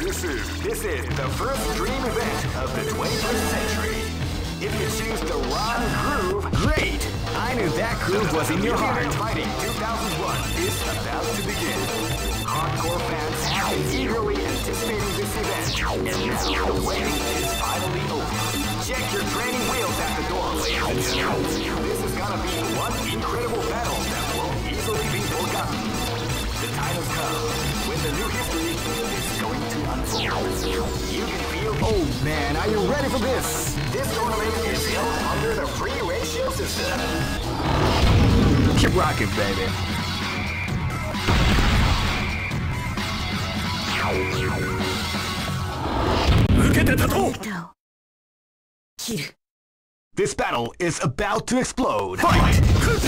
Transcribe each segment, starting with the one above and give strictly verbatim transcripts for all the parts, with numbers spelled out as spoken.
This is this is the first dream event of the twenty-first century. If you choose the wrong groove, great! I knew that groove was in your heart. Fighting two thousand one is about to begin. Hardcore fans have been eagerly anticipating this event, and now the waiting is finally over. Check your training wheels at the door, ladies and gentlemen. This is gonna be one incredible battle that won't easily be forgotten. The time has come when the new history is going to unfold. You can feel. Oh man, are you ready for this? This tournament is held under the free ratio system. Keep rocking, baby. 受けて立とう。切る。This battle is about to explode. Fight!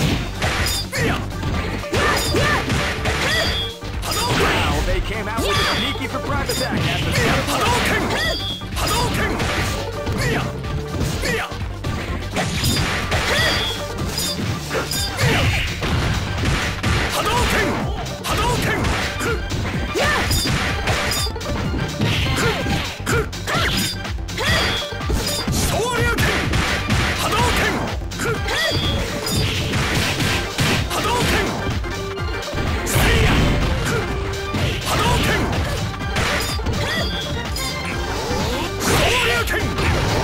Wow, they came out with a sneaky surprise attack at the start of the Hadouken! Hadouken! Hadouken! Hadouken! Shoryuken! Hadouken! Hadouken! Seiya! Hadouken! Shoryuken!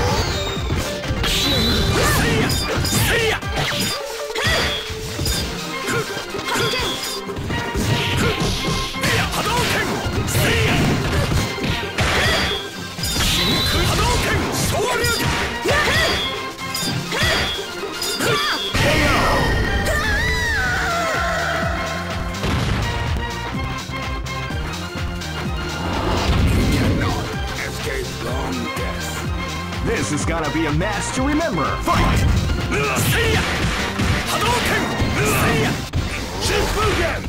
Seiya! Seiya! Hadouken! Seiya! Shinku Hadouken! Shoryuken! This is gonna be a match to remember. Fight! Seiya! Hadouken! Seiya! Shinfugen!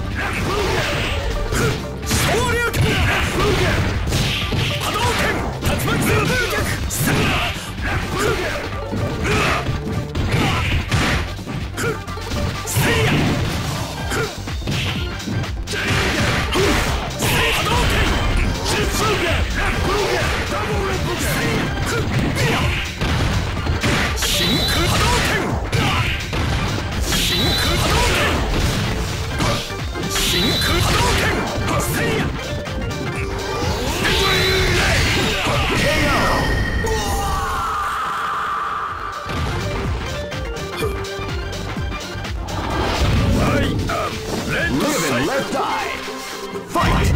Shoryuken! Hadouken! Tatsumaki Bugen! Seiya! Seiya! Hadouken! Shinfugen! Double Rinpoche! Shinku Hadouken! Shinku Hadouken! Shinku Hadouken! Seiya! I am Live and let die! Fight!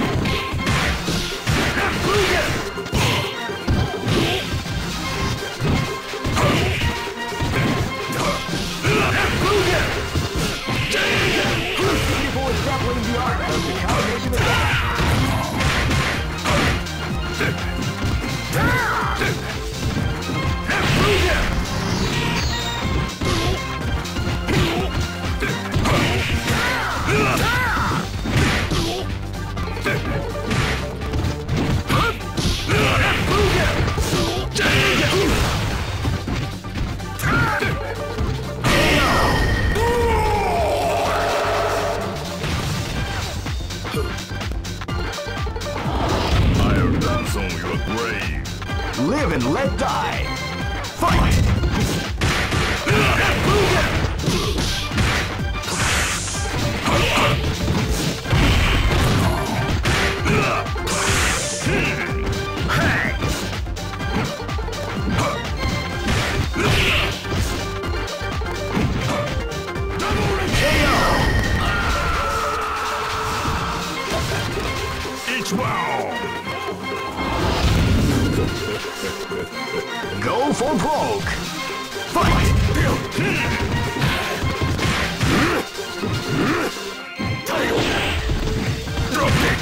People is grappling the art of the combination attack. Live and let die. Fight! Each round. Go for broke! Fight! Drop kick!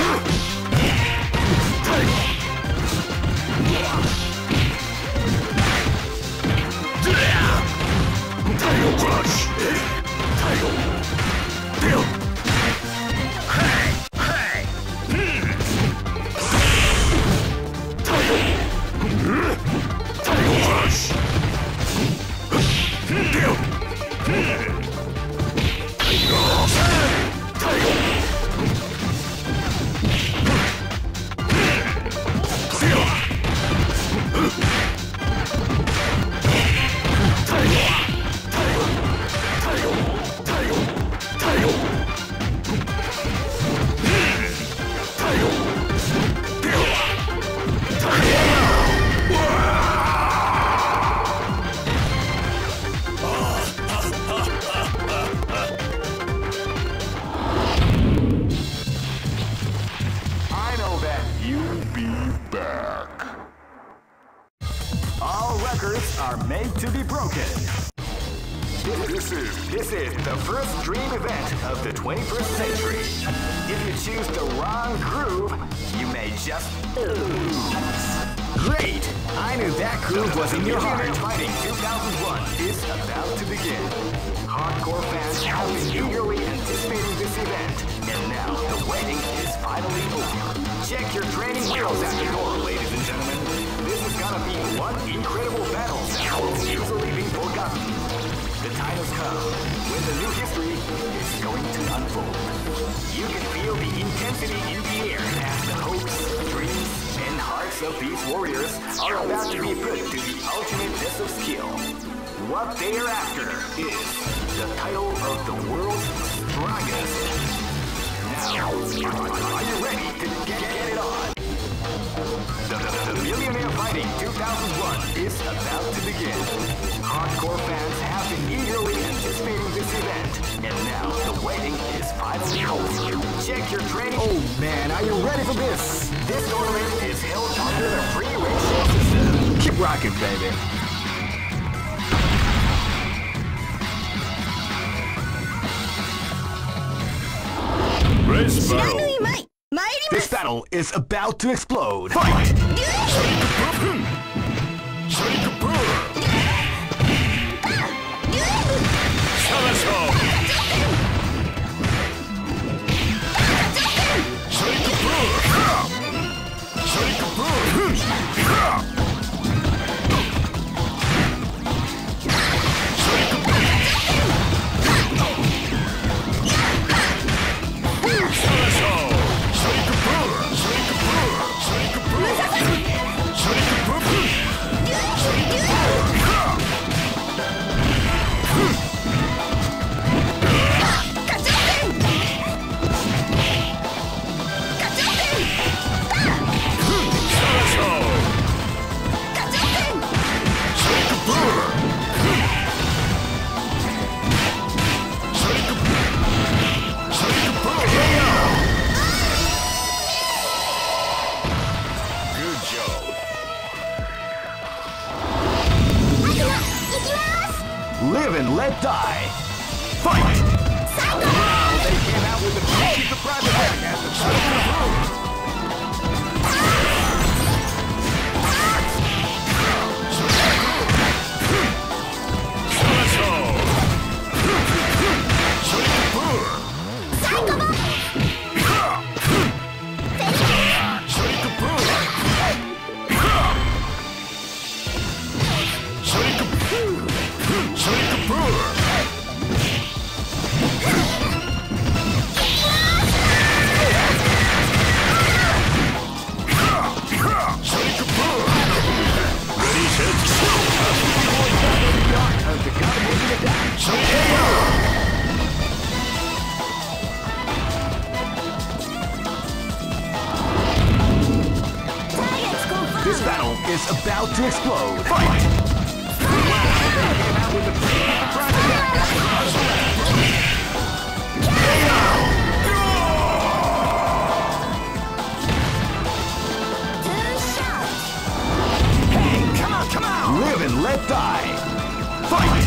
Title crush! Title! Bill! Hey! Hey! Title! Title crush! Bill! Title! You'll be back. All records are made to be broken. This is, this is the first dream event of the twenty-first century. If you choose the wrong groove, you may just lose. Great! I knew that groove was in your heart. Fighting two thousand one is about to begin. Hardcore fans have been eagerly anticipating this event, and now the waiting is finally over. Check your training wheels at the door, ladies and gentlemen. This is gonna be one incredible battle that won't easily be forgotten. The time has come when the new history is going to unfold. You can feel the intensity in the air as the hopes, dreams, and hearts of these warriors are about to be put to the ultimate test of skill. What they are after is the title of the world's strongest. Now, are you ready to get, get it on? The, the, the Millionaire Fighting two thousand one is about to begin. Hardcore fans have been eagerly anticipating this event, and now the waiting is finally over. Check your training. Oh man, are you ready for this? This tournament is held under the free ratio system. Keep rocking, baby. Race battle. This battle is about to explode. Fight! Live and let die. Fight! Wow, they came out with a cheeky surprise attack at the top of the room. This battle is about to explode. Fight! Wow, they came out with a surprise attack. Hey, come on, come on! Live and let die. Fight!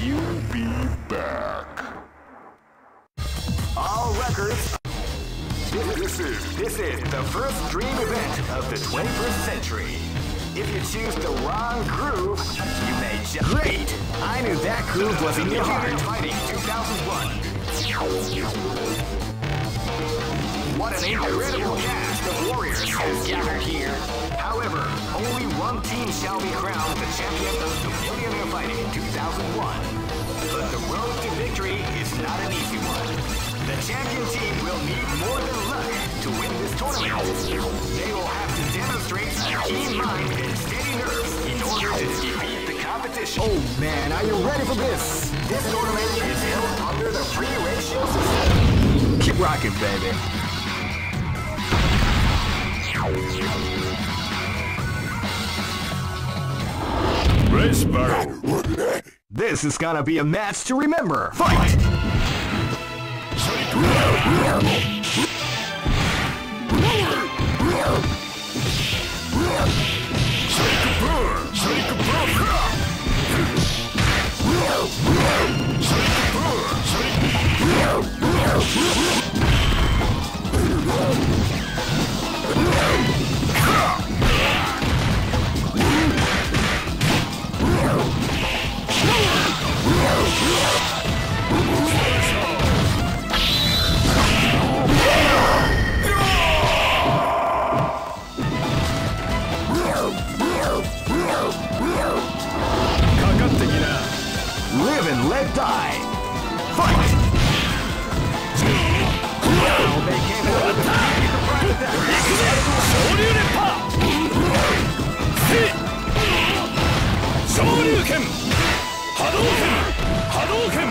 you'll be back. All records. This is this is the first dream event of the twenty-first century. If you choose the wrong groove, you may just great. I knew that groove was in your heart. Fighting two thousand one. What an incredible cast of warriors has gathered here. However, only one team shall be crowned the champion of the Millionaire Fighting two thousand one. But the road to victory is not an easy one. The champion team will need more than luck to win this tournament. They will have to demonstrate a keen mind and steady nerves in order to defeat the competition. Oh man, are you ready for this? This tournament is held under the free ratio system. Keep rocking, baby. Race battle. This is gonna be a match to remember. Fight! Live and let die. Fight! Well, they came out with a surprise attack. Shoryuken! Hadouken! Hadouken!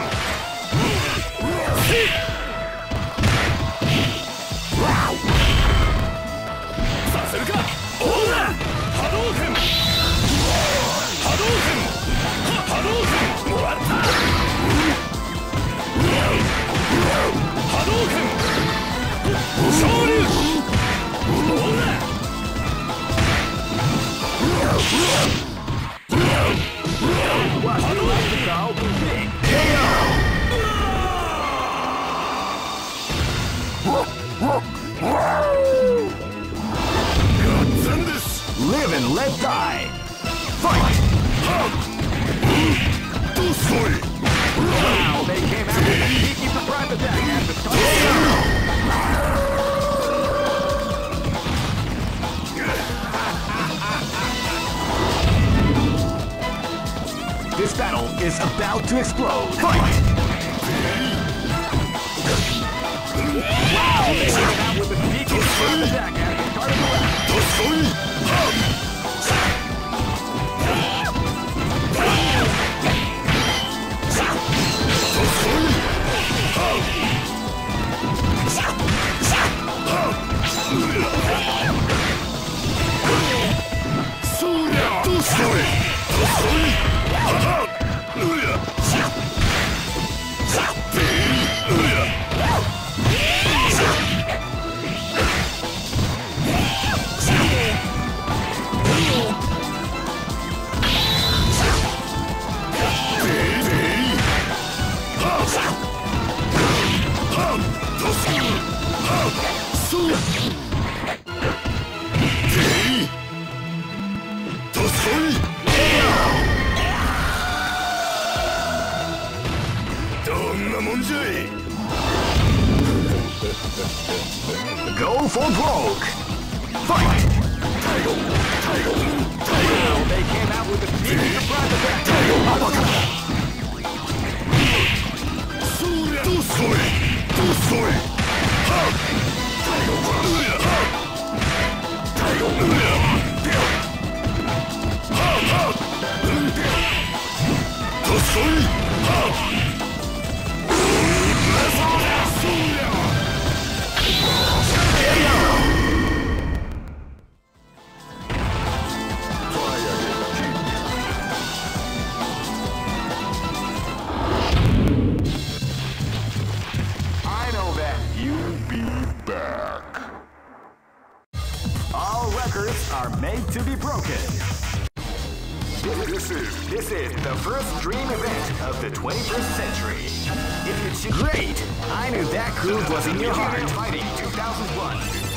Saseruka! Ora! Hadouken! Hadouken! Hadouken! Hadouken! Shoryu! Ora! What do you like to call the big K O? Live and let die. Fight! Wow, they came out with a sneaky surprise attack at the start. This battle is about to explode. Fight! Wow, they came out with a sneaky surprise attack at the start of the round. Go for broke! Fight! Title! Title! Title! They came out with a sneaky surprise attack! Title! Dosoi! Dosoi! Title! Title! Dosoi! Are made to be broken. This is this This is the first dream event of the twenty-first century. If you choose... Great! I knew that groove was in your heart. Fighting two thousand one.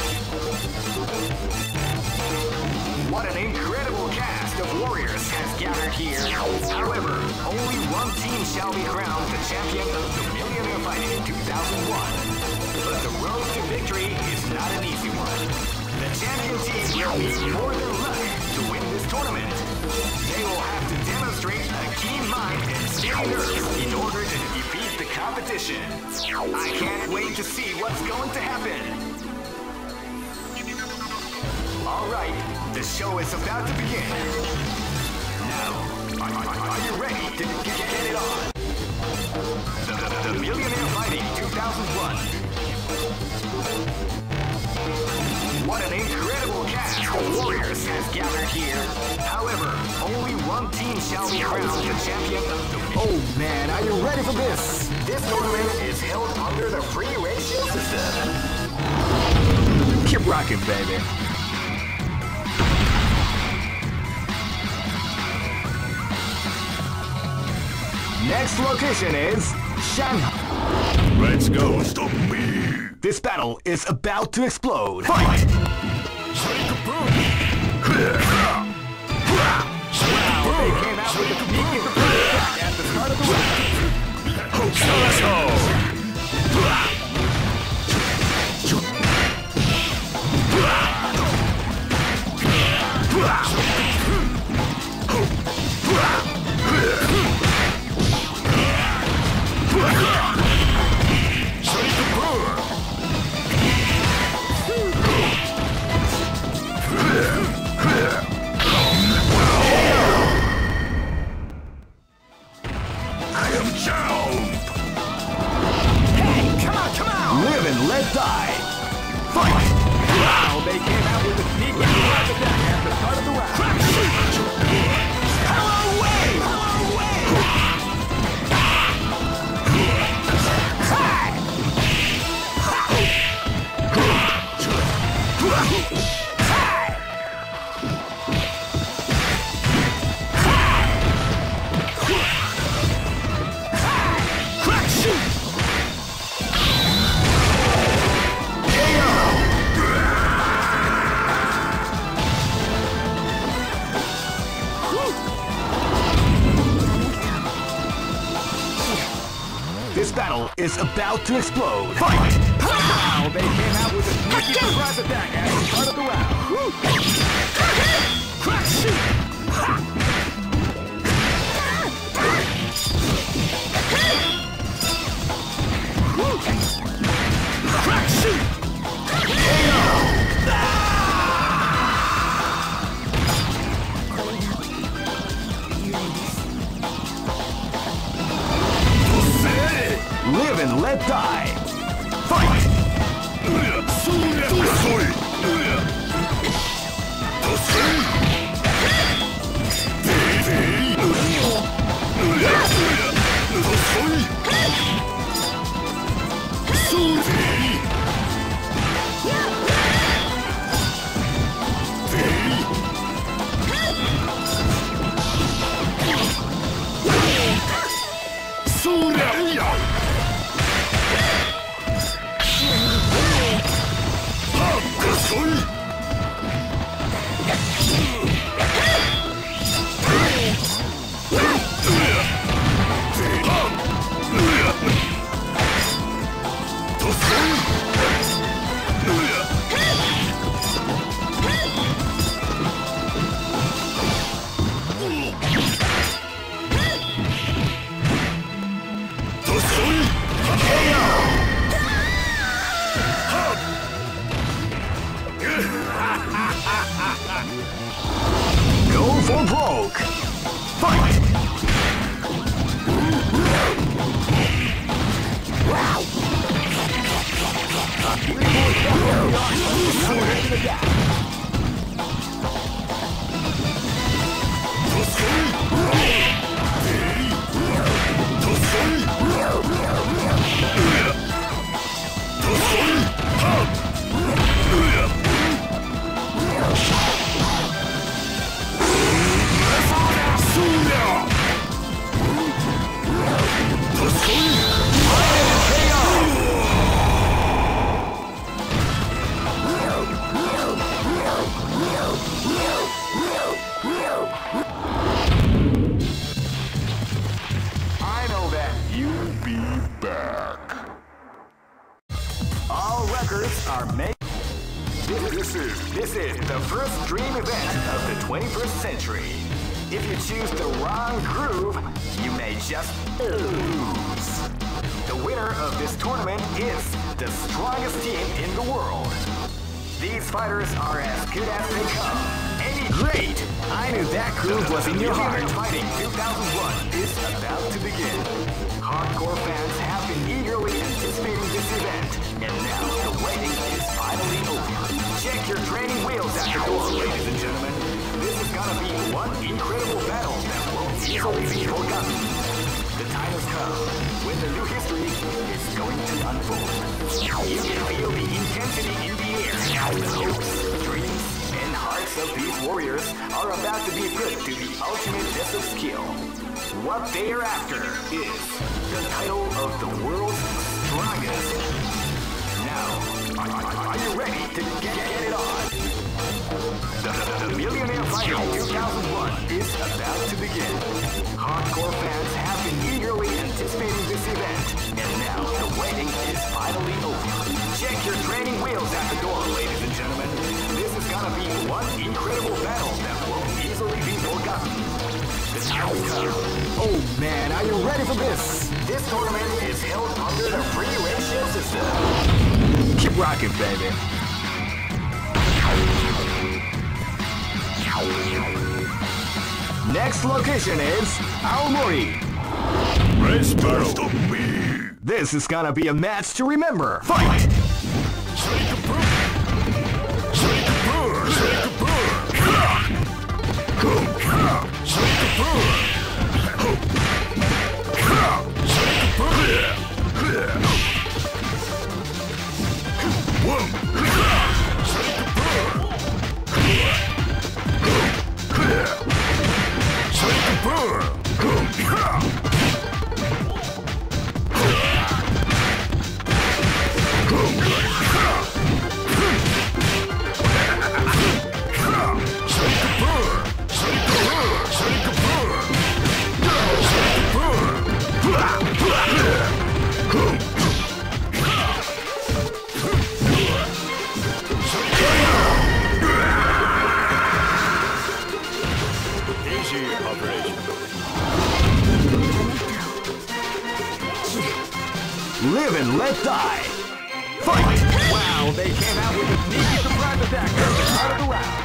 What an incredible cast of warriors has gathered here. However, only one team shall be crowned the champion of the Millionaire Fighting two thousand one. But the road to victory is not an easy one. The champion team will need more than luck to win this tournament. They will have to demonstrate a keen mind and steady nerves in order to defeat the competition. I can't wait to see what's going to happen. Alright, the show is about to begin. Now, are, are, are you ready to get, get it on? The, the, the Millionaire Fighting two thousand one. What an incredible cast of warriors has gathered here. However, only one team shall be crowned the champion of the... Oh man, are you ready for this? This tournament is held under the free ratio system. Keep rocking, baby. Next location is Shanghai. Let's go. Stop me. This battle is about to explode. Fight! Shake-a-boom. Wow, they came out with a sneaky surprise attack at the start of the round. Live and let die. Fight! Wow, they came out with a sneaky surprise attack at the start of the round. Power away! Power away! Crack shoot! This battle is about to explode. Fight! Wow, they came out with a sneaky surprise attack at the start of the round. Crack shoot! Crack shoot! Live and let die. Fight! Go for broke. Fight! back. All records are made. This is this is the first dream event of the twenty-first century. If you choose the wrong groove, you may just lose. The winner of this tournament is the strongest team in the world. These fighters are as good as they come. Any great! I knew that groove was in your heart. Fighting two thousand one is about to begin. Hardcore fans have been eagerly anticipating this event, and now the waiting is finally over. Check your training wheels at the door, ladies and gentlemen. This is gonna be one incredible battle that won't easily be forgotten. The time has come when the new history is going to unfold. You can feel the intensity in the air as the hopes, dreams, and hearts of these warriors are about to be put to the ultimate test of skill. What they are after is the title of the world's strongest. Now, are, are, are you ready to get, get it on? The, the, the Millionaire Fighting two thousand one is about to begin. Hardcore fans have been eagerly anticipating this event, and now the waiting is finally over. Check your training wheels at the door, ladies and gentlemen. This is gonna be one incredible battle that won't easily be forgotten. The time has come. Oh man, are you ready for this? This tournament is held under the free ratio system. Keep rocking, baby. Next location is Aomori. Let's battle me. This is gonna be a match to remember. Fight! Shake a bird. Shake a bird. Shake a bird. Shake a bird. Shake a bird. One. Shake a bird. Shake a bird. Live and let die. Fight! Wow, they came out with a sneaky surprise attack at the start of the round.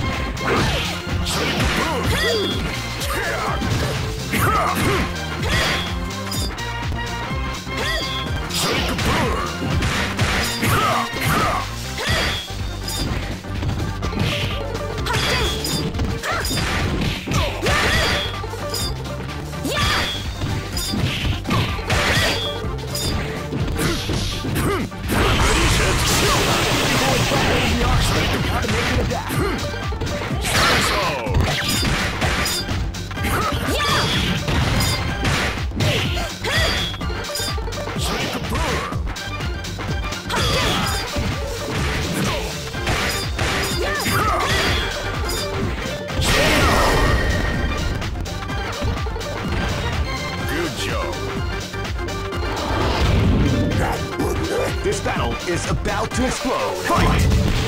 This battle is about to explode. Fight!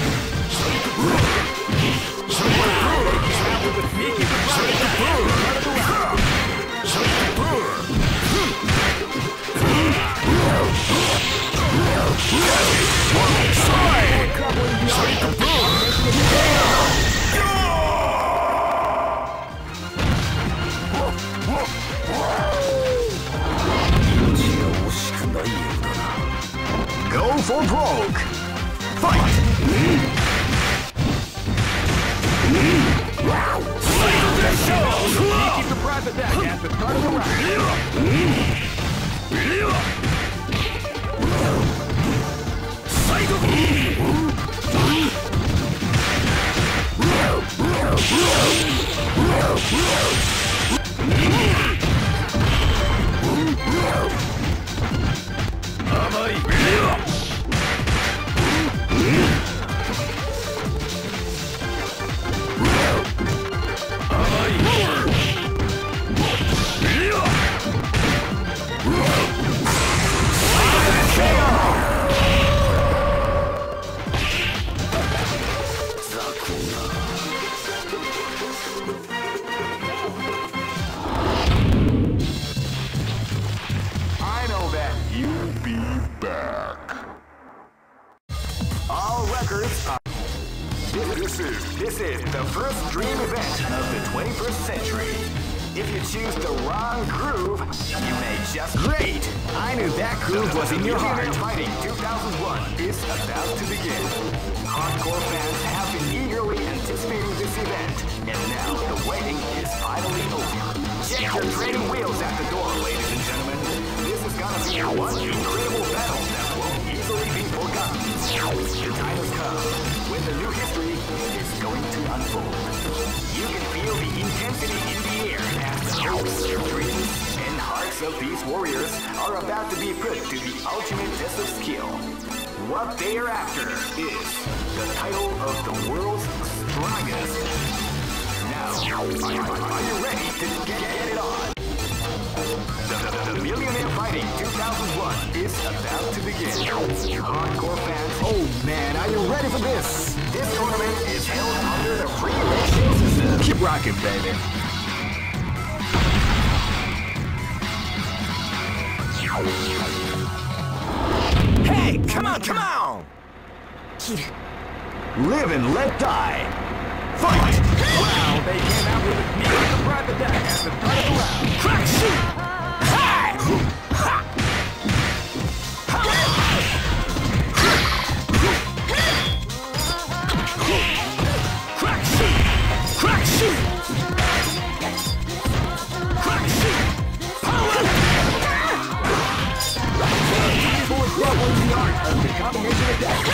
Go for broke! Fight! Sneaky surprise attack at the start of the round. You'll be back. All records are... This is, this is the first dream event of the twenty-first century. If you choose the wrong groove, you may just... Great! I knew that groove was in your heart. Fighting two thousand one is about to begin. Hardcore fans have been eagerly anticipating this event, and now the waiting is finally over. Check your training wheels at the door, ladies and gentlemen. This is gonna be one incredible battle that won't easily be forgotten. The time has come when the new history is going to unfold. You can feel the intensity in the air as the hopes, dreams, and hearts of these warriors are about to be put to the ultimate test of skill. What they are after is the title of the world's strongest. Now, are, are you ready to get, get it on? The, the, the Millionaire Fighting two thousand one is about to begin. Hardcore fans, oh man, are you ready for this? This tournament is held under the free ratio system. Keep rocking, baby. Hey, come on, come on! Live and let die. Fight! Wow, they came out with a sneak surprise attack at the start of the round. Crack shoot! Hi! Ha! Crack shoot! Crack shoot! Crack shoot! Power! Beautiful is definitely the art of the combination attack.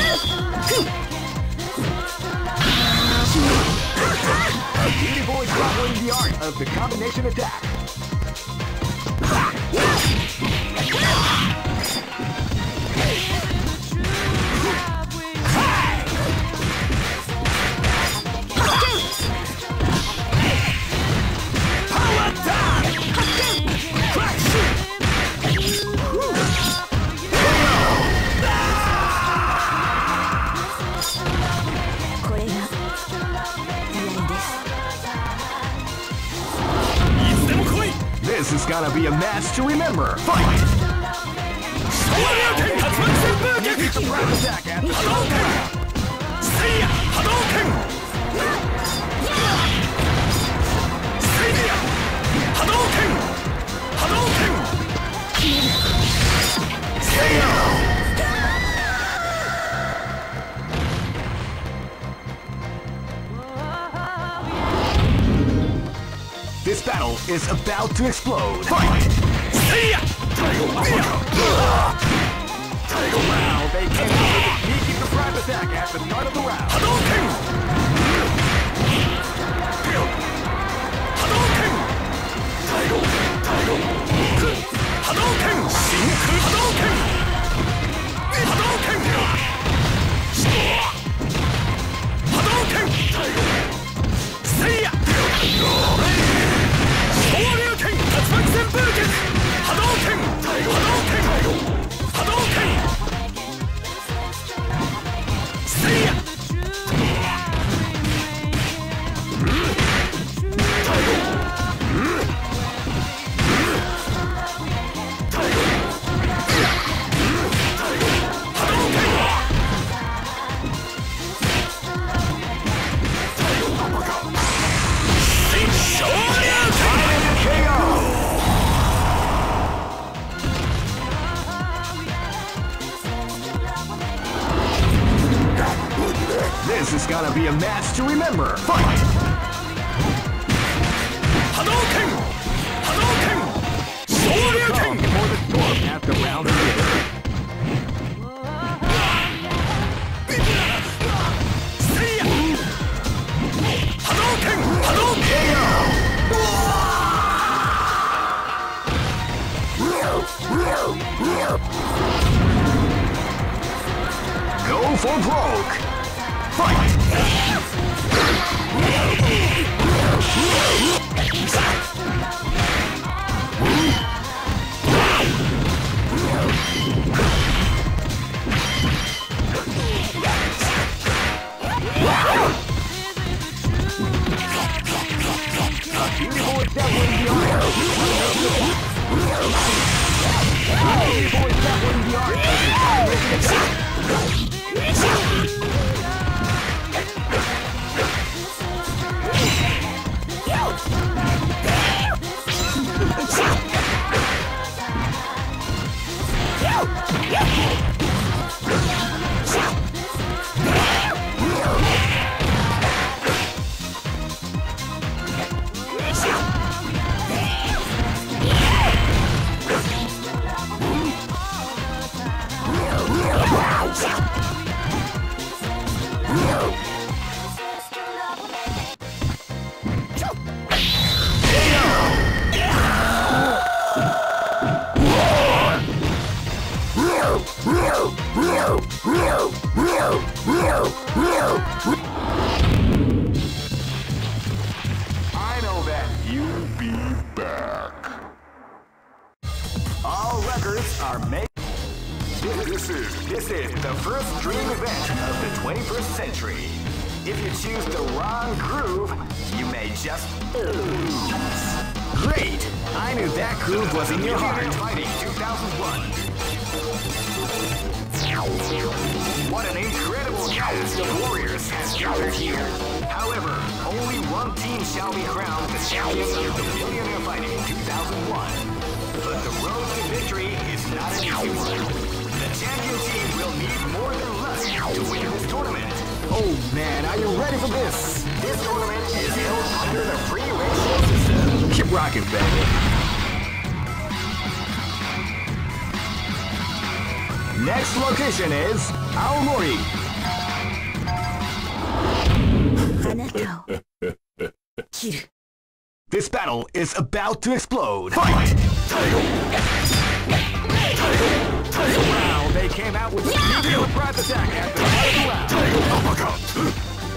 Beautiful is definitely the art of the combination attack. Power time! Crack shoot! This is gonna be a match to remember. Fight! Hadouken! Surprise attack at the Hadouken! Seiya! Hadouken! Seiya! Hadouken! Hadouken! Seiya! This battle is about to explode. Fight! See ya! Wow, they came out with a sneaky surprise attack at the start of the round. Hadouken! Hadouken! Hadouken! Shinku Hadouken! Hadouken! Hadouken! See ya! Shoryuken! Tatsumaku Senpuken! Hadouken! Hadouken! Hadouken! See ya! This is gonna be a match to remember. Fight! Hadouken! Hadouken! Shoryuken! Before the storm at the round begins. See ya! Hadouken! Hadouken! Go for broke! Fight! Beautiful is definitely the art. Beautiful is definitely I know that you'll be back. All records are made. This is this is the first dream event of the twenty-first century. If you choose the wrong groove, you may just lose. Great! I knew that groove was in your heart. Fighting two thousand one. What an incredible cast of warriors has gathered here. However, only one team shall be crowned the champion of the Millionaire Fighting two thousand one. But the road to victory is not an easy one. The champion team will need more than luck to win this tournament. Oh man, are you ready for this? This tournament is held under the free ratio system. Keep rocking, baby. Next location is Aomori. This battle is about to explode. Fight! Wow, they came out with a beautiful surprise attack at the start of the round.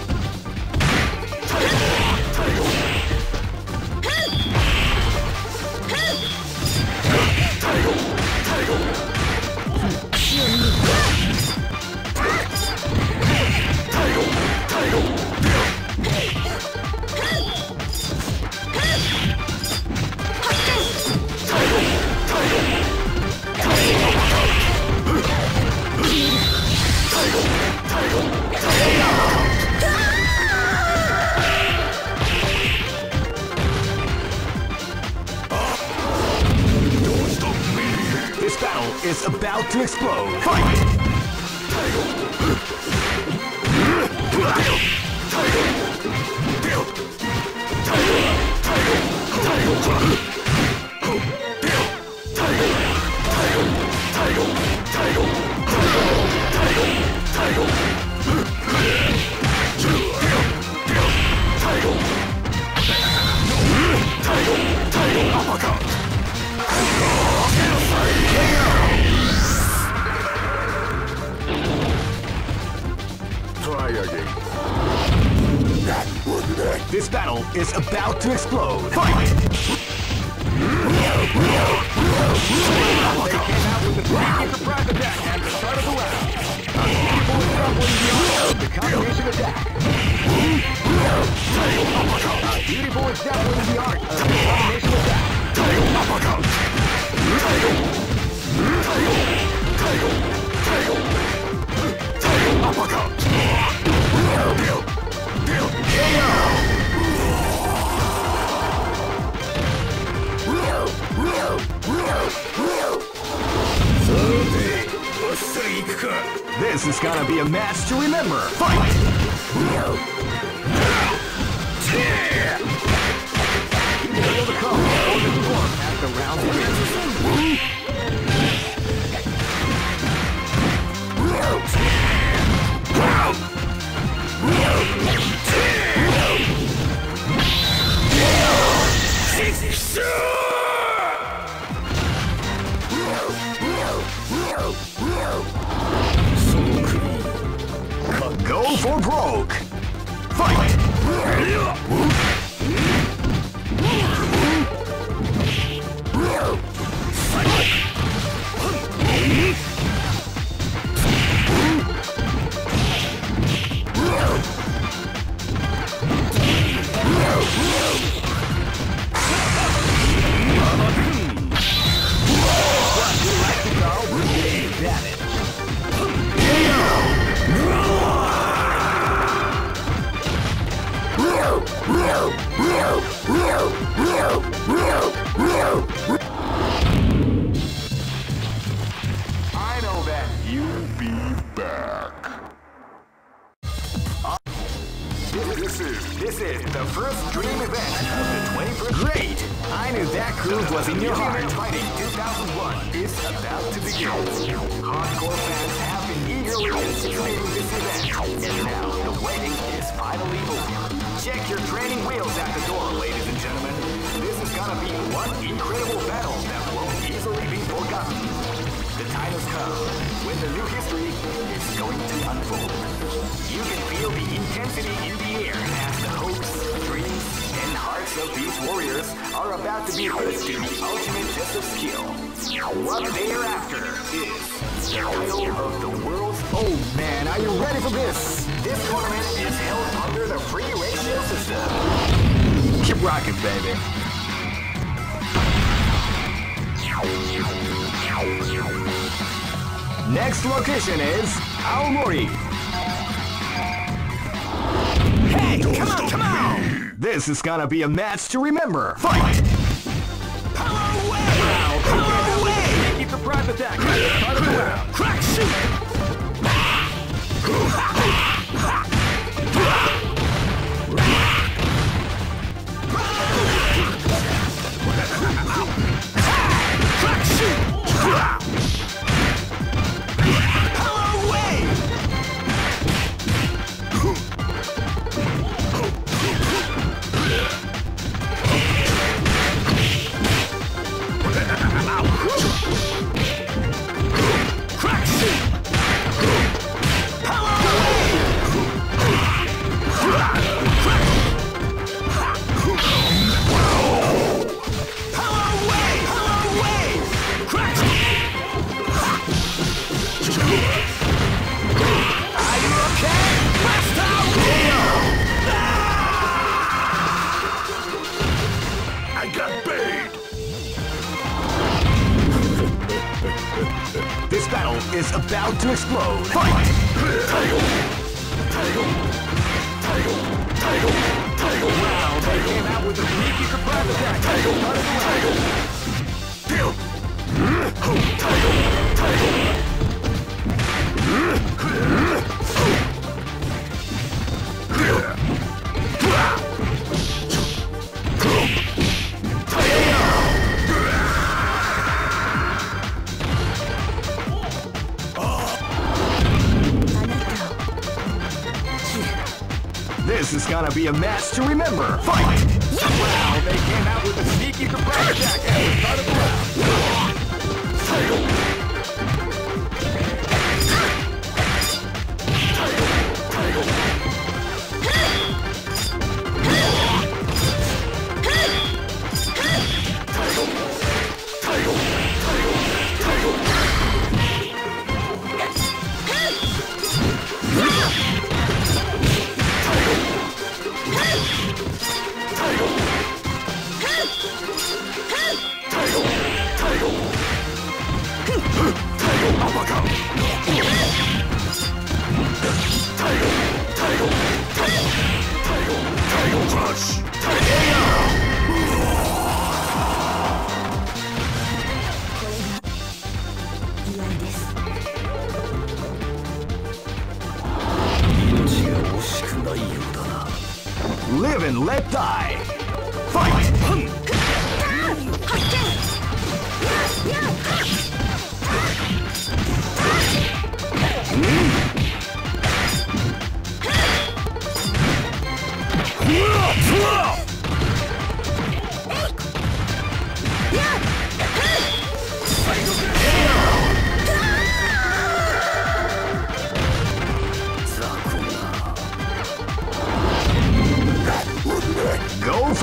This battle is about to explode. Fight! Try again. This battle is about to explode. Fight! They came out with a three-kick surprise attack at the start of the round. A beautiful juggling beyond the combination attack. A beautiful example in the art of the combination attack. This is gonna be a match to remember. Fight! He will able to come or to perform as the round begins. Go for broke! Fight! I know This is the first dream event of the twenty-first. Great! I knew that groove was in your heart. Fighting two thousand one is about to begin. Hardcore fans have been eagerly anticipating this event, and now the waiting is finally over. Check your training wheels at the door, ladies and gentlemen. This is gonna be one incredible battle that won't easily be forgotten. The time has come when the new history is going to unfold. You can feel the intensity in the air as the hopes, dreams, and hearts of these warriors are about to be put to the ultimate test of skill. What they are after is the title of the world's... Oh man, are you ready for this? This tournament is held under the free ratio system. Keep rocking, baby. Next location is Aomori. Hey, come on, come on! This is gonna be a match to remember. Fight! Power away! Wow, power away! Keep the private attack. Start of the round. Crack shoot! Crack shoot! This battle is about to explode. Fight! Title! Title! Title! Title! Title! Wow, they came out with a sneaky surprise attack. Title! Title! Title! Title! Title! This is gonna be a match to remember. Fight! Wow, they came out with a sneaky surprise attack at the start of the round. Title! Title! Title! Title! Title! Live and let die. Fight! Go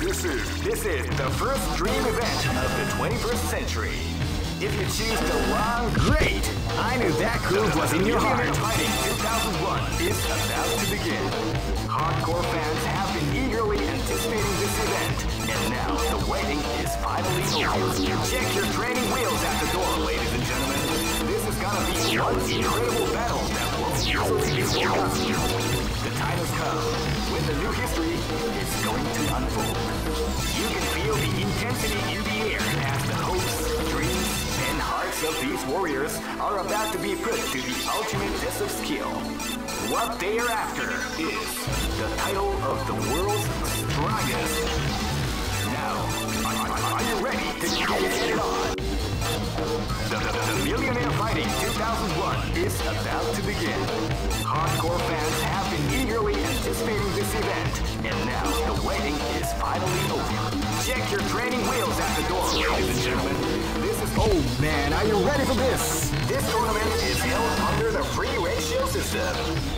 This is this is the first dream event of the twenty-first century. If you choose the wrong, great! I knew that groove was in your heart. Fighting two thousand one is about to begin. Hardcore fans have been eagerly anticipating this event, and now the waiting is finally over. Check your training wheels at the door, ladies and gentlemen. This is gonna be one incredible battle that won't easily be forgotten. The time has come when the new history is going to unfold. You can feel the intensity in the air as the hopes, dreams, and hearts of these warriors are about to be put to the ultimate test of skill. What they are after is the title of the world's strongest. Now, are, are you ready to get it on? The, the, the Millionaire Fighting two thousand one is about to begin. Hardcore fans have been eagerly anticipating this event, and now the waiting is finally over. Check your training wheels at the door, ladies and gentlemen. This is... Oh man, are you ready for this? This tournament is held under the free ratio system.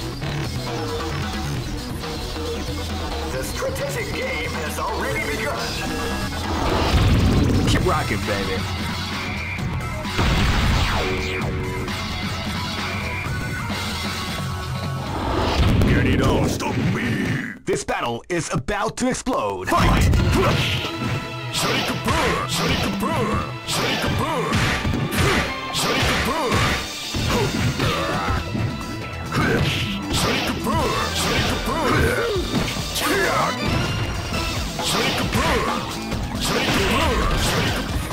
The strategic game has already begun. Keep rocking, baby. Get it on, stop me! This battle is about to explode. Fight! Shari Kapoor! Shari Kapoor! Shari Kapoor! Shari Kapoor! Shari Kapoor! Shari Kapoor! Shari Kapoor! Shari Kapoor! Shari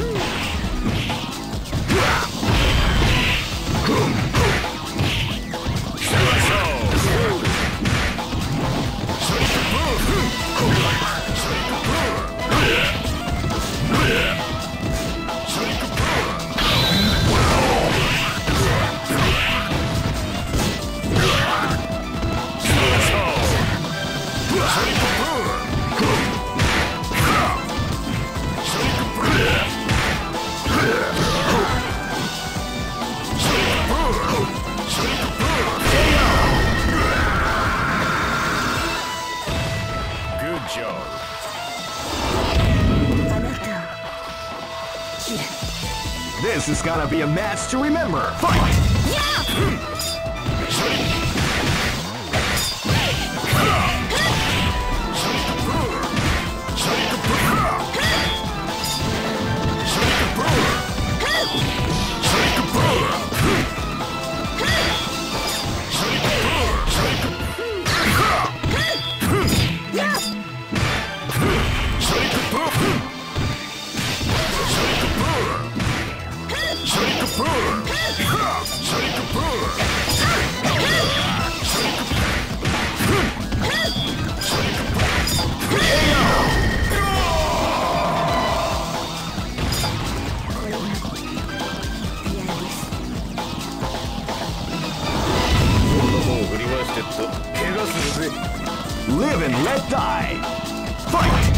This is gonna be a match to remember. Fight! Yeah! Live and let die. Fight!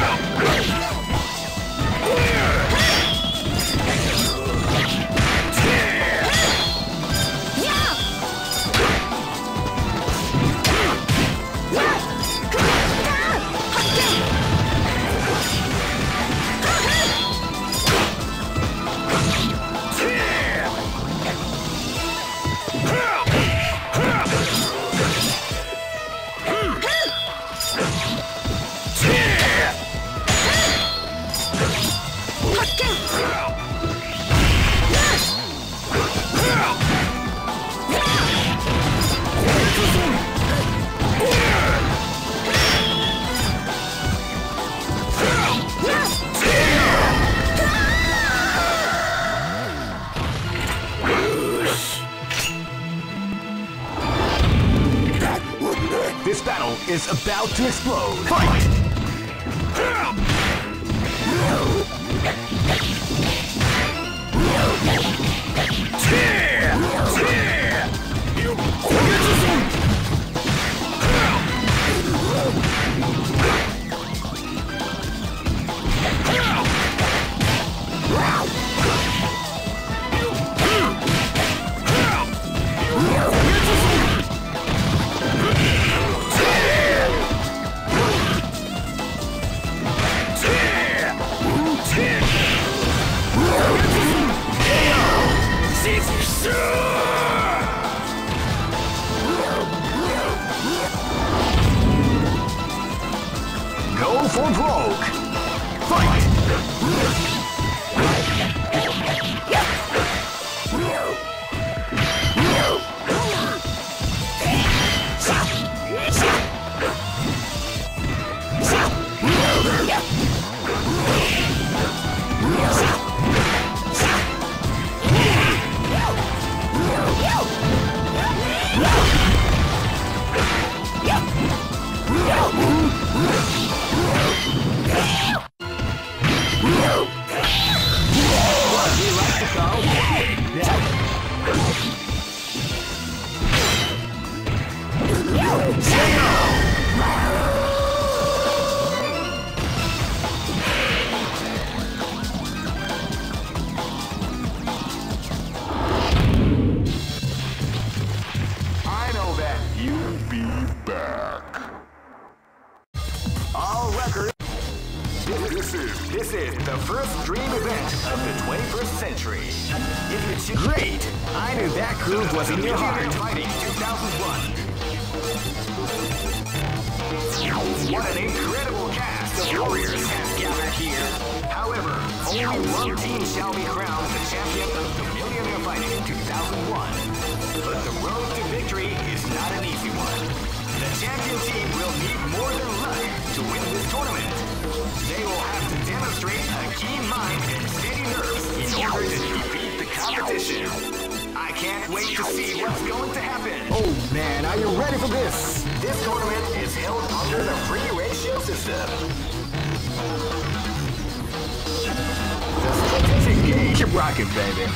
This battle is about to explode. Fight! for broke. Fight! I know that you'll be back. All records. This is this is the first dream event of the twenty-first century. If you choose, great. I knew that groove was in your heart. Fighting two thousand one. What an incredible cast of warriors has gathered here. However, only one team shall be crowned the champion of the Millionaire Fighting two thousand one. But the road to victory is not an easy one. The champion team will need more than luck to win this tournament. They will have to demonstrate a keen mind and steady nerves in order to defeat the competition. I can't wait to see what's going to happen. Oh man, are you ready for this? This tournament is held under the free ratio system. The strategic game. Keep rocking, baby.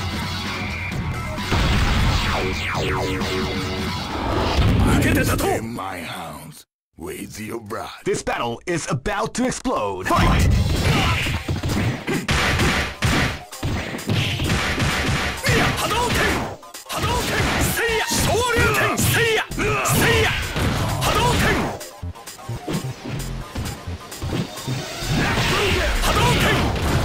In my house with your bride. This battle is about to explode. Fight! Hadouken! Hadouken! Seiya! Shoryuken! Seiya! Seiya! Hadouken! Hadouken!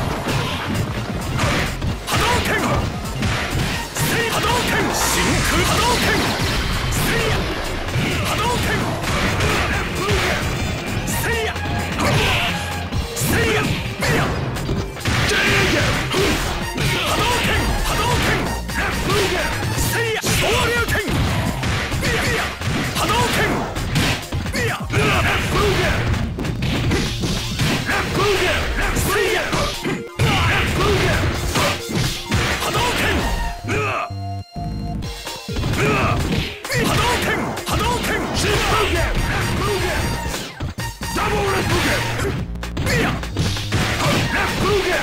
Hadouken! Seiya! Hadouken! Shinku Hadouken! Seiya! Hadouken! Seiya! Seiya! Hadouken! Hadouken! Seiya! Shoryuken! Hadouken! Seiya! Hadouken! Hadouken! Hadouken! Double Hadouken! Hadouken!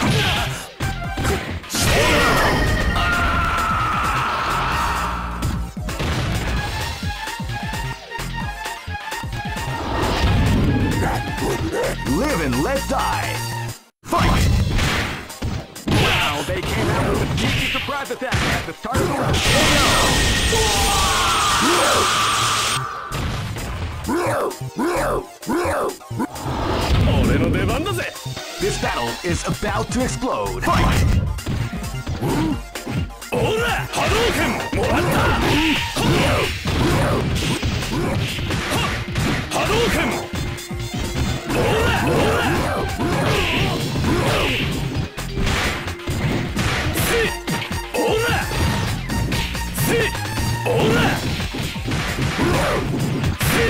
Live and let die. Fight! Wow, they came out with a cheeky surprise attack at the start of the round. This battle is about to explode. Fight! Ora! Hadouken! Moratta! Hadouken! Ora! Ora! Si! Ora! Si! Ora! Si!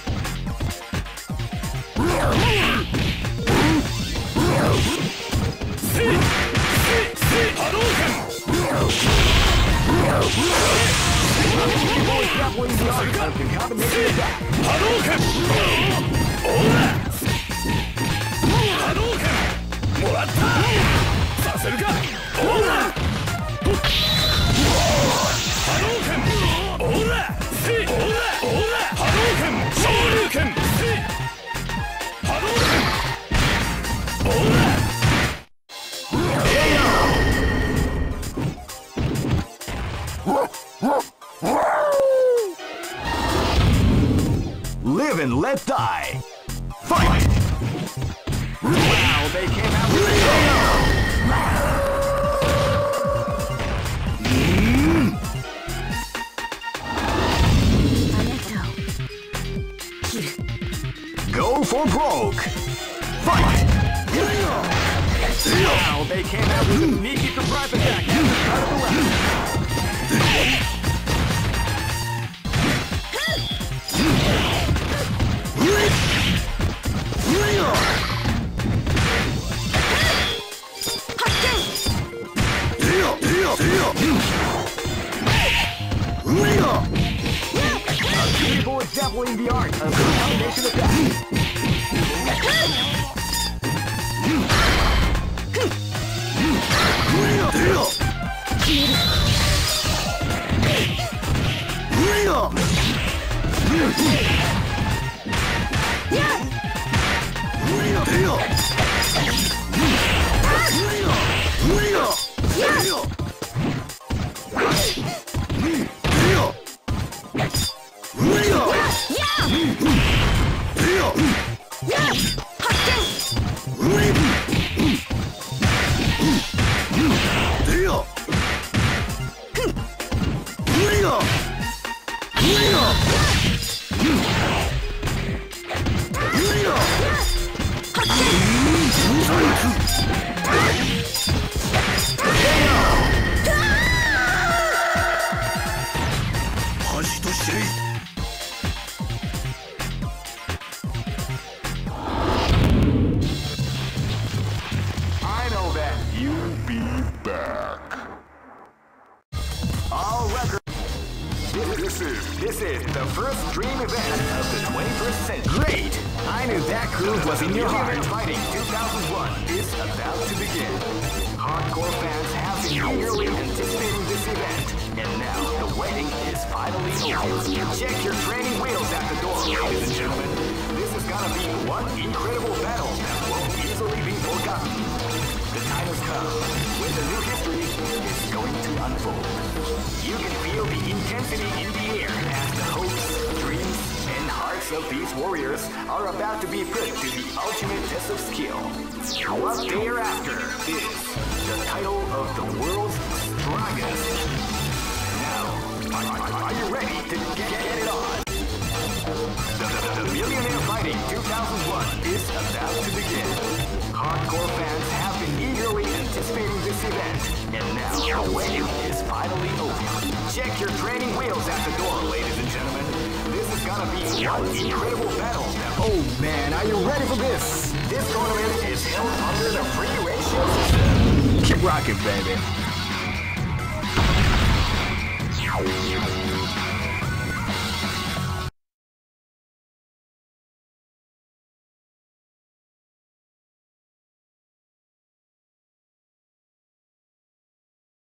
Si! Si! Si! Hadouken! Hadouken! Ora! Hadouken! Moratta! Saseru ka? Ora! Hadouken! Ora! Si! Ora! Ora! Hadouken! Shoryuken! Si! Hadouken! Ora! Live and let die. Fight! Wow, they came out with a Go for broke. Fight! Now they came out with a sneaky surprise attack at the start of the round. A beautiful example in the art of combination attack. I know that you'll be back. All record. This is this is the first dream event of the twenty-first century. Great! I knew that groove was in your heart. Fighting two thousand one is about to begin. Hardcore fans have been eagerly anticipating this event, and now the waiting is finally over. Check your training wheels at the door, ladies and gentlemen. This is gonna be one incredible battle that won't easily be forgotten. The time has come when the new history is going to unfold. You can feel the intensity in the air as the hopes, dreams, and hearts of these warriors are about to be put to the ultimate test of skill. What they are after is the title of the world's strongest. Now, are, are, are you ready to get, get it on? The, the, the Millionaire Fighting two thousand one is about to begin. Hardcore fans have been eagerly anticipating this event, and now the waiting is finally over. Check your training wheels at the door, ladies and gentlemen. This is gonna be one incredible battle. Oh man, are you ready for this? This tournament is held under the free ratio system. Keep rocking, baby.